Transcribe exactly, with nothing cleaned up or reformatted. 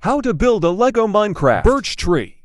How to build a Lego Minecraft birch tree.